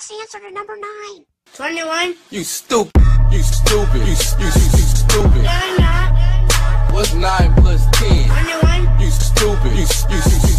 correct answer to number 9. 21. You stupid. You stupid. You stupid. No, I'm not. What's 9 plus 10? 21. You stupid. You stupid.